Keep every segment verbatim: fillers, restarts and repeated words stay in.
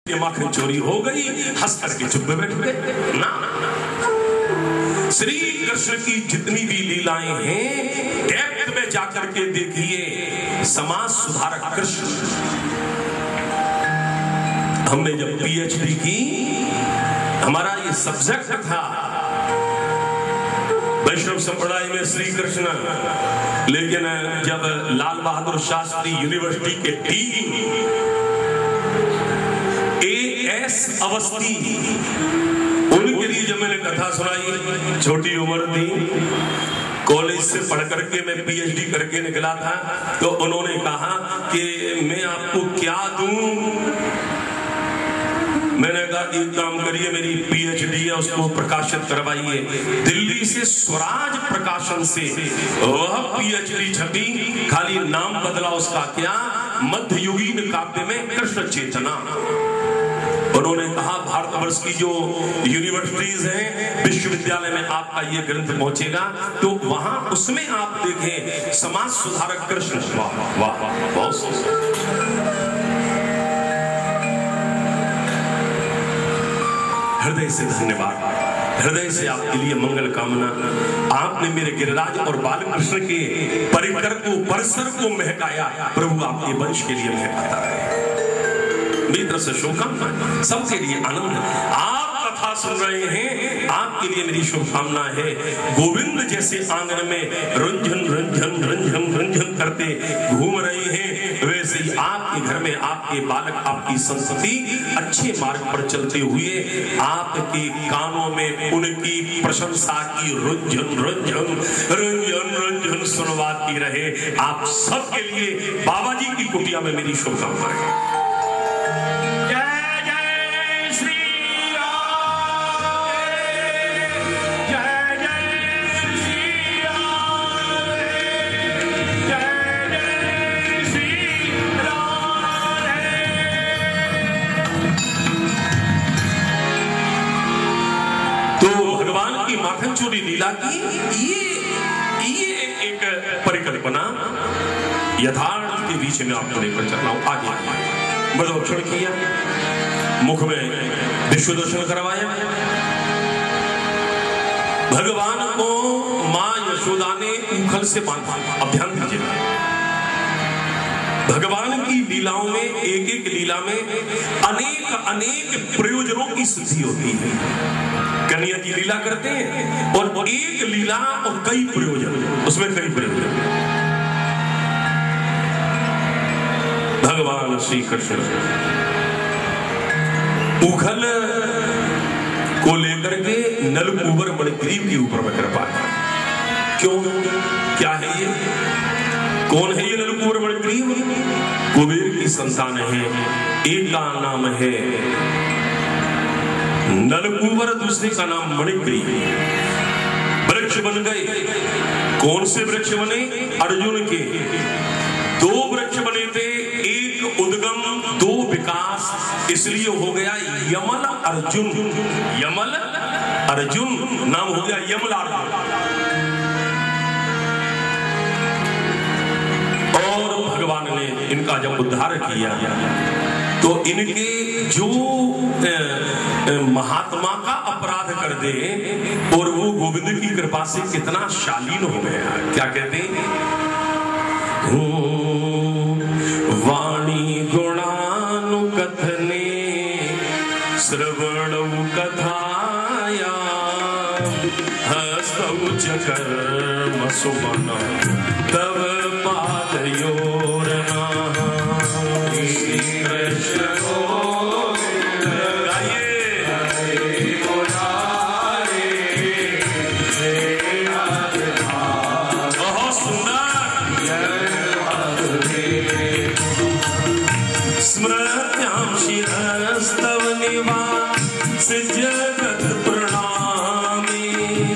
ये माखन चोरी हो गई, हंस करके चुप में बैठ गए ना। श्री कृष्ण की जितनी भी लीलाएं हैं डेप्थ में जाकर के देखिए। समाज सुधारक कृष्ण। हमने जब पीएचडी की, हमारा ये सब्जेक्ट था वैष्णव संप्रदाय में श्री कृष्ण, लेकिन जब लाल बहादुर शास्त्री यूनिवर्सिटी के डीन एस अवस्थी, उनके लिए जब मैंने कथा सुनाई, छोटी उम्र थी, कॉलेज से पढ़ करके मैं पीएचडी करके निकला था, तो उन्होंने कहा कि मैं आपको क्या दूं। मैंने कहा एक काम करिए, मेरी पीएचडी है उसको प्रकाशित करवाइए। दिल्ली से स्वराज प्रकाशन से वह पीएचडी छपी, खाली नाम बदला उसका, क्या मध्ययुगीन काव्य में कृष्ण चेतना। उन्होंने कहा भारतवर्ष की जो यूनिवर्सिटीज हैं, विश्वविद्यालय में आपका ये ग्रंथ पहुंचेगा, तो वहां उसमें आप देखें समाज सुधारक कृष्ण। वाह वाह बहुत हृदय से धन्यवाद, हृदय से आपके लिए मंगल कामना। आपने मेरे गिरिराज और बालकृष्ण के परिकर को, परिसर को महकाया। प्रभु आपके वंश के लिए महकाता है। मेरी तरफ से शुभकामना, सबके लिए आनंद। आप कथा सुन रहे हैं, आपके लिए मेरी शुभकामना है। गोविंद जैसे आंगन में रंजन रंजन रंजन रंजन करते घूम रहे हैं, वैसे ही आपके घर में आपके बालक, आपकी संतति अच्छे मार्ग पर चलते हुए आपके कानों में उनकी प्रशंसा की रंजन रंजन रंजन रंजन सुनवाती रहे। आप सबके लिए बाबा जी की कुटिया में मेरी शुभकामनाएं। माखन चोरी लीला की ये ये एक परिकल्पना यथार्थ के बीच में आपको लेकर चल रहा हूं। आगे बड़ोक्षण किया, मुख में विश्व दर्शन करवाया। भगवान को मां यशोदा ने उखल से बांधा। अब ध्यान दीजिए, भगवान की लीलाओं में, एक एक लीला में अनेक अनेक प्रयोजनों की सिद्धि होती है। कन्या की लीला करते हैं और एक लीला और कई प्रयोजन, उसमें कई प्रयोजन। भगवान श्री कृष्ण उखल को लेकर के नलकूबर मणिग्रीव के ऊपर में कृपा। क्यों, क्या है ये, कौन है ये नलकूबर मणिग्रीव? कुबेर की संतान है। एक का नाम है नलकूबर, दूसरे का नाम मणिग्रीव। वृक्ष बन गए। कौन से वृक्ष बने? अर्जुन के दो वृक्ष बने थे, एक उद्गम, दो विकास, इसलिए हो गया यमल अर्जुन। यमल अर्जुन नाम हो गया यमल अर्जुन। और भगवान ने इनका जब उद्धार किया तो इनके जो महात्मा का अपराध कर दे और वो गोविंद की कृपा से कितना शालीन हो गया। क्या कहते हैं? वाणी गुणानुकथने श्रवणौ कथाया हस्तौ च कर्म सुमन तव पादयोरना। जगत प्रणामी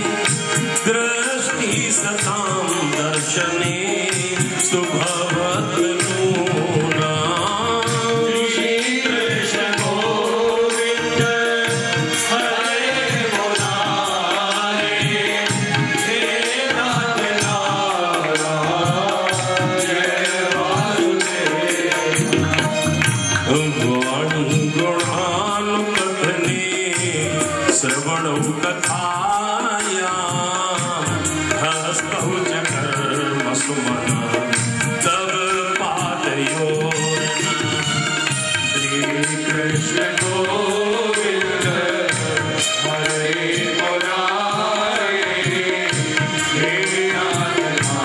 दृष्टि सताम दर्शने सुभवत नूना। श्री कृष्ण गोविंद हरे मुरारे हे नाथ नारायण जय वासुदेव। वाणी गुणा श्रवणौ कथायां हस्तौ च कर्मसुमना तव पादयोर्न। श्री कृष्ण गोविंद हरे मुरारे हे नाथ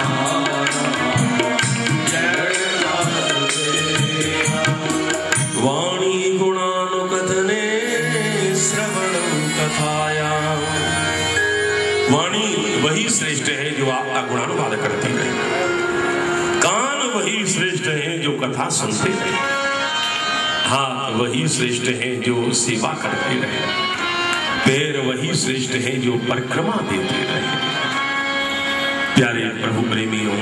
वाणी गुणानुकथने श्रवणं कथायां। वाणी वही श्रेष्ठ है जो आपका गुणानुवाद करती रहे, कान वही श्रेष्ठ है जो कथा सुनते रहे, हाथ वही श्रेष्ठ है जो सेवा करते रहे, पैर वही श्रेष्ठ है जो परिक्रमा देते रहे। प्यारे प्रभु प्रेमियों,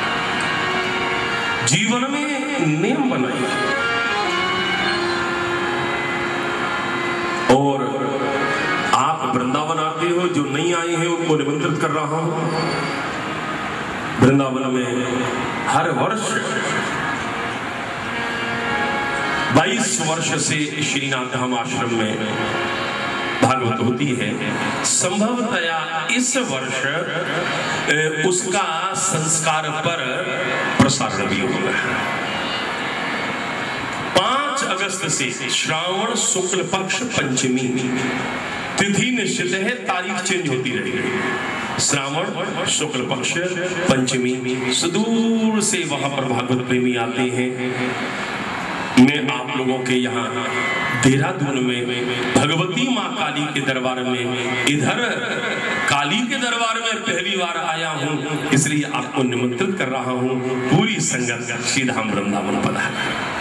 जीवन में नियम बनाइए और आप वृंदावन आते हो, जो नहीं आए हैं उनको निमंत्रित कर रहा हूं। वृंदावन में हर वर्ष बाईस वर्ष से श्रीनाथ धाम आश्रम में भागवत होती है। संभवतया इस वर्ष उसका संस्कार पर प्रसारण भी होगा। पांच अगस्त से श्रावण शुक्ल पक्ष पंचमी तिथि निश्चित है, तारीख चेंज होती रहेगी। श्रावण शुक्ल पक्ष पंचमी, सुदूर से वहां पर भागवत प्रेमी आते हैं। मैं आप लोगों के यहाँ देहरादून में भगवती माँ काली के दरबार में, इधर काली के दरबार में पहली बार आया हूँ, इसलिए आपको निमंत्रित कर रहा हूँ। पूरी संगत श्रीधाम वृंदावन पधारें।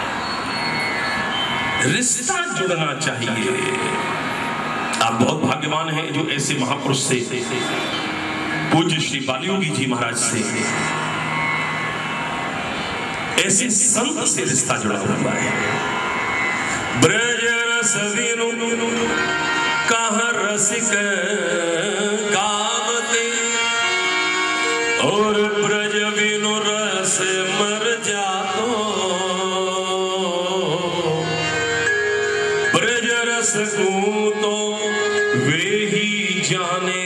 रिश्ता जुड़ना चाहिए। आप बहुत भाग्यवान हैं जो ऐसे महापुरुष से, पूज्य श्री बालयोगी जी महाराज से, ऐसे संत से रिश्ता जुड़ा हुआ है। ब्रज रस विनु कहाँ रसिक गावते, और ब्रज विनु रस मर जातो। ब्रज रस को तो वे ही जाने,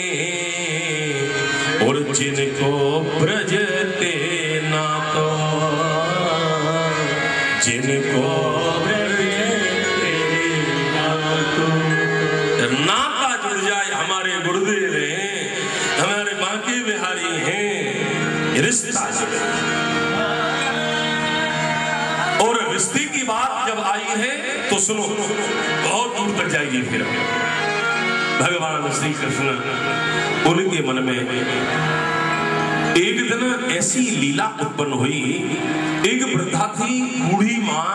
और जिनको ब्रज ते नातो, जिनको नाता जुड़ जाए। हमारे गुरुदेव हैं, हमारे बांके बिहारी हैं, रिश्ता जुड़े। और रिश्ते की बात जब आई है तो सुनो, बहुत दूर तक जाएगी। फिर भगवान श्री कृष्ण, उनके मन में एक दिन ऐसी लीला उत्पन्न हुई। एक वृद्धा थी, बूढ़ी माँ,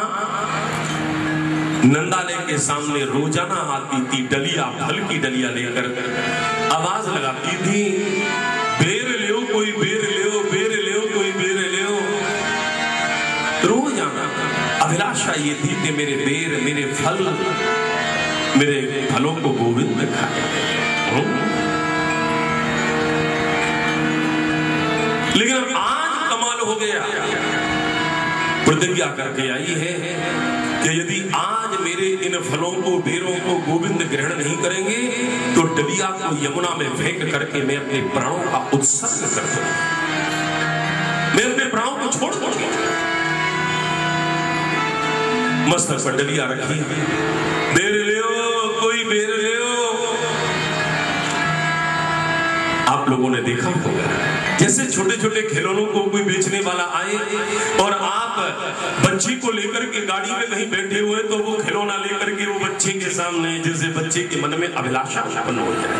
नंदालय के सामने रोजाना आती थी, डलिया, फल की डलिया लेकर आवाज लगाती थी, बेर ले कोई बेर ले, बेर ले कोई बेर ले। रोजाना अभिलाषा ये थी कि मेरे बेर, मेरे फल, मेरे फलों को गोविंद खाए। लेकिन आज कमाल हो गया, प्रतिज्ञा करके आई है कि यदि आज मेरे इन फलों को, बेरों को गोविंद ग्रहण नहीं करेंगे तो डलिया को यमुना में फेंक करके मैं अपने प्राणों का उत्सर्ग कर दूंगा, मैं अपने प्राणों को छोड़ दूंगा। मस्तक पर डलिया रखी, बेर ले कोई बेर ले। आप लोगों ने देखा होगा जैसे छोटे छोटे खिलौनों को कोई बेचने वाला आए और आप बच्ची को लेकर के गाड़ी में कहीं बैठे हुए तो वो खिलौना लेकर के वो बच्चे के सामने, जैसे बच्चे के मन में अभिलाषा उत्पन्न हो जाए।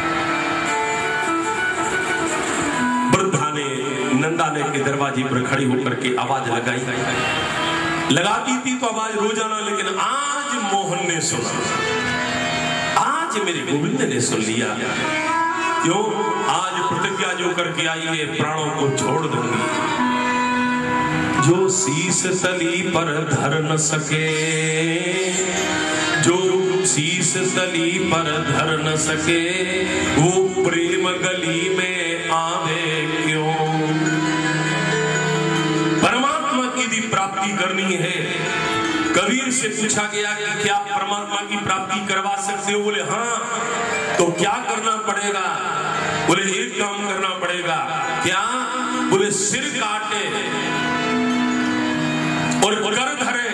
वृद्धा ने नंदालय के दरवाजे पर खड़ी होकर के आवाज लगाई, लगाती थी तो आवाज रोजाना, लेकिन आज मोहन ने सुना, आज मेरे गोविंद ने सुन लिया। क्यों? आज प्रतिज्ञा जो करके आई है, प्राणों को छोड़ दूंगी। जो शीस तली पर धर न सके, जो शीस तली पर धर न सके, वो प्रेम गली में आवे क्यों? परमात्मा की भी प्राप्ति करनी है कबीर से पूछा गया कि क्या परमात्मा की प्राप्ति करवा सकते हो? बोले हाँ। तो क्या करना पड़ेगा? बोले एक काम करना पड़ेगा। क्या? बोले सिर काटे और कर धरे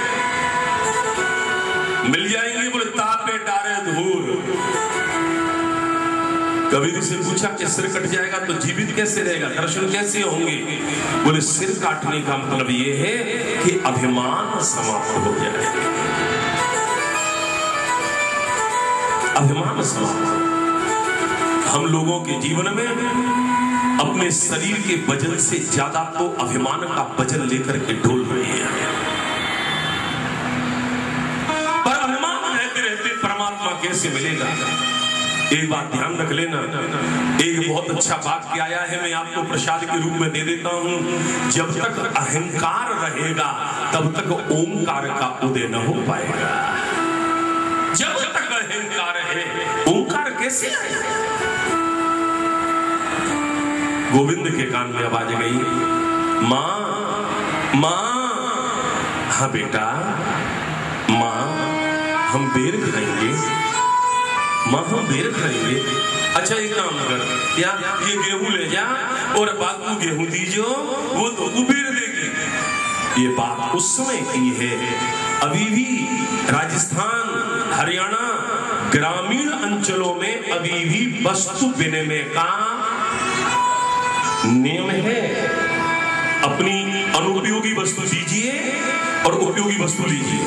मिल जाएंगे। बोले तापे डारे धूल। कबीर से पूछा कि सिर कट जाएगा तो जीवित कैसे रहेगा, दर्शन कैसे होंगे? बोले सिर काटने का मतलब ये है कि अभिमान समाप्त हो जाए। अभिमान समाप्त। हम लोगों के जीवन में अपने शरीर के वजन से ज्यादा तो अभिमान का वजन लेकर के डोल रहे हैं। पर अभिमान रहते रहते परमात्मा कैसे मिलेगा? एक बात ध्यान रख लेना। एक बहुत अच्छा वाक्य आया है, मैं आपको प्रसाद के रूप में दे देता हूं। जब तक अहंकार रहेगा तब तक ओंकार का उदय न हो पाएगा। जब तक अहंकार है ओंकार कैसे आएगा? गोविंद के कान में आवाज गई, मां मां। हाँ बेटा, मां हम बेर खाएंगे, मां हम बेर खाएंगे। अच्छा एक काम कर, क्या ये गेहूं ले जा और बापू गेहूं दीजो, वो तो बेर देगी। ये बात उस समय की है। अभी भी राजस्थान, हरियाणा, ग्रामीण अंचलों में अभी भी वस्तु विनिमय का नियम है। अपनी अनुपयोगी वस्तु दीजिए और उपयोगी वस्तु लीजिए।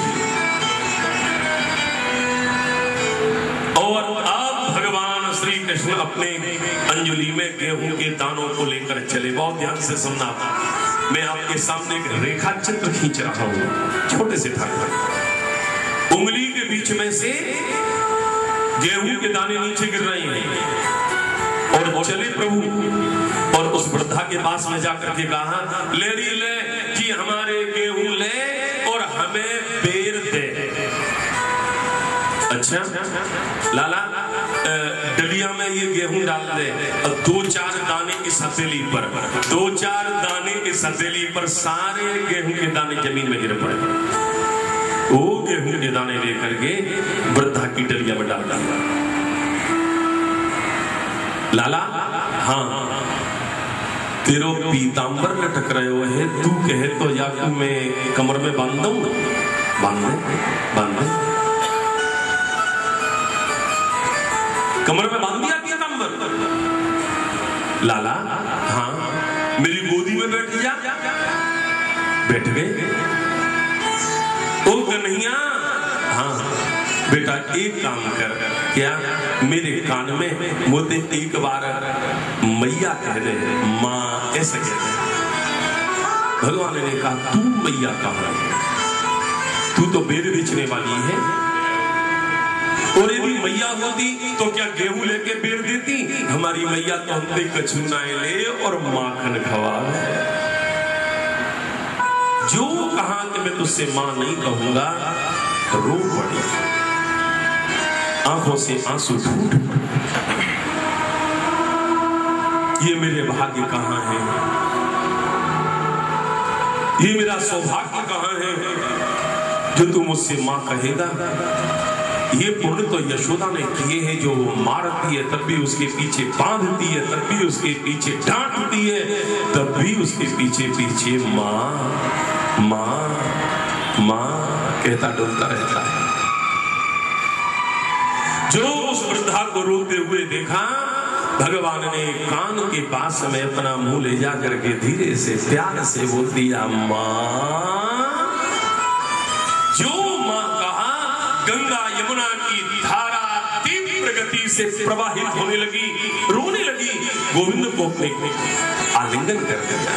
और अब भगवान श्री कृष्ण अपने अंजलि में गेहूं के दानों को लेकर चले। बहुत ध्यान से सुनना, मैं आपके सामने एक रेखा चित्र खींच रहा हूं, छोटे से ठाकुर। उंगली के बीच में से गेहूं के दाने नीचे गिर रहे हैं और चले प्रभु और उस वृद्धा के पास में जाकर के कहा, ले री ले जी हमारे गेहूं ले और हमें बेर दे। अच्छा लाला, डलिया में ये गेहूं डाल दे और दो चार दाने इस हथेली पर, दो चार दाने इस हथेली पर, सारे गेहूं के दाने जमीन में गिर पड़े। वो गेहूं के दाने लेकर के वृद्धा की डलिया में डाल दिया। लाला, हाँ तेरो पीतांबर लटक रहे हो है, तू कहे तो या मैं कमर में बांध दूं? बांध दे, बांध दे। कमर में बांध दिया पीतांबर। लाला, हाँ मेरी गोदी में बैठ जा। बैठ गए। ओ कन्हैया, हाँ बेटा एक काम कर, क्या मेरे कान में मुझे एक बार मैया कह दे, माँ ऐसे कह दे। भगवान ने कहा, तू मैया कहाँ है? तू तो बेर बेचने वाली है। और यदि मैया होती तो क्या गेहूं लेके बेर देती? हमारी मैया तो हम पे कचूनाएं ले और माखन खवावे। जो कहा कि मैं तुझसे मां नहीं कहूंगा, रो पड़ी, आंखों से आंसू फूट। ये मेरे भाग्य कहां है? ये मेरा सौभाग्य कहां है जो तू मुझसे मां कहेगा? ये पुण्य तो यशोदा ने किए हैं, जो मारती है तब भी उसके पीछे बांधती है, तब भी उसके पीछे डांटती है, तब भी उसके पीछे पीछे मां मां मां कहता डोलता रहता है। जो उस वृद्धा को रोते हुए देखा, भगवान ने कान के पास में अपना मुंह ले जा करके धीरे से प्यार से बोल दिया, मां। जो मां कहा, गंगा यमुना की धारा तीव्र गति से प्रवाहित होने लगी, रोने लगी। गोविंद को अपने आलिंगन कर दिया।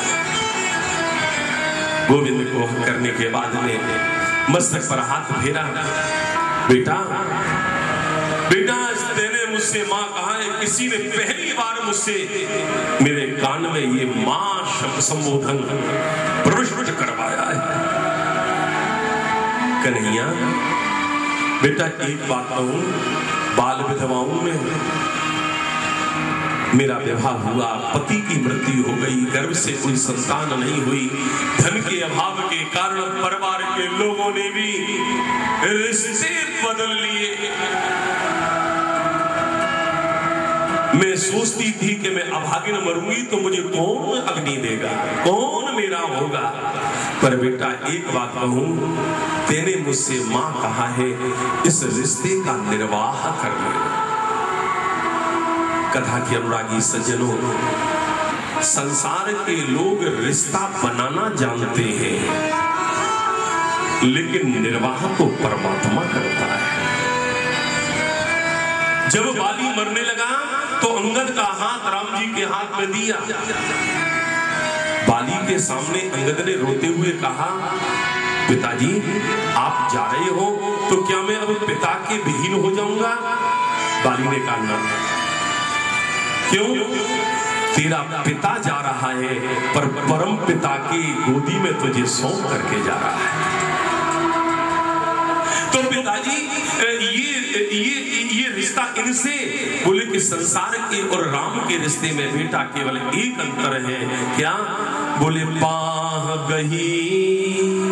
गोविंद को करने के बाद में मस्तक पर हाथ फेरा। बेटा बेटा, तेने मुझसे मां कहा है, किसी ने पहली बार मुझसे मेरे कान में ये मां शब्द संबोधन प्रविष्ट करवाया है। कन्हैया बेटा, एक बात कहूं, बाल विधवाओं में मेरा विवाह हुआ, पति की मृत्यु हो गई, गर्भ से कोई संतान नहीं हुई, धन के अभाव के कारण परिवार के लोगों ने भी रिश्ते बदल लिए। मैं सोचती थी कि मैं अभागिन मरूंगी तो मुझे कौन अग्नि देगा, कौन मेरा होगा। पर बेटा एक बात कहूं, तेने मुझसे मां कहा है इस रिश्ते का निर्वाह कर ले। कथा के अनुरागी सज्जनों, संसार के लोग रिश्ता बनाना जानते हैं, लेकिन निर्वाह तो परमात्मा करता है। जब बाली मरने लगा तो अंगद का हाथ राम जी के हाथ में दिया। बाली के सामने अंगद ने रोते हुए कहा, पिताजी आप जा रहे हो तो क्या मैं अब पिता के विहीन हो जाऊंगा? बाली ने कहा ना। क्यों? तेरा पिता जा रहा है पर परम पिता की गोदी में तुझे सौंप करके जा रहा है। तो पिताजी ये ये ये रिश्ता इनसे, बोले कि संसार के और राम के रिश्ते में बेटा केवल एक अंतर है। क्या? बोले पाह गही